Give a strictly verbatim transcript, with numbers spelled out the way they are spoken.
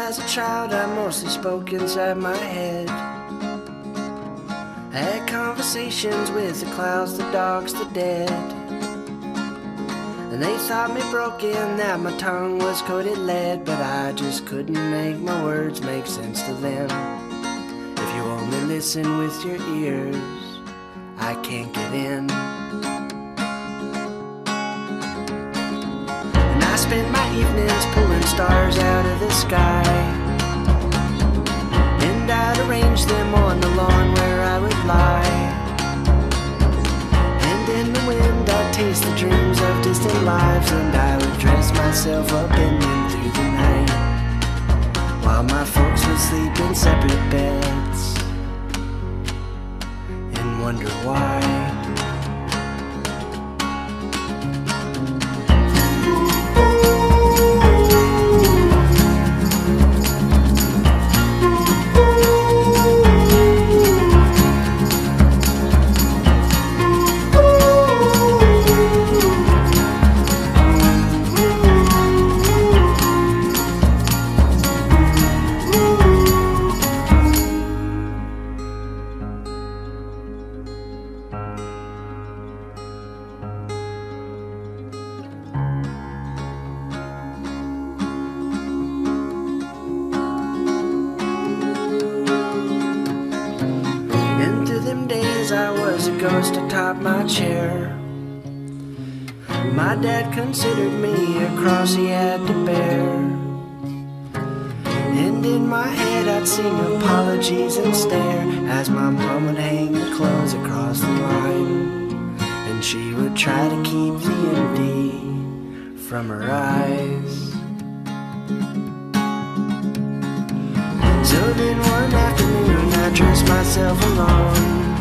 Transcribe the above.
As a child, I mostly spoke inside my head. I had conversations with the clouds, the dogs, the dead. And they thought me broken, that my tongue was coated lead. But I just couldn't make my words make sense to them. If you only listen with your ears, I can't get in. And I spend my evenings pulling stars out of the sky, and I'd arrange them on the lawn where I would lie. And in the wind I'd taste the dreams of distant lives, and I would dress myself up in them through the night, while my folks would sleep in separate beds and wonder why. I was a ghost atop my chair. My dad considered me a cross he had to bear. And in my head I'd sing apologies and stare, as my mom would hang the clothes across the line, and she would try to keep the empty from her eyes. So then one afternoon I dressed myself alone,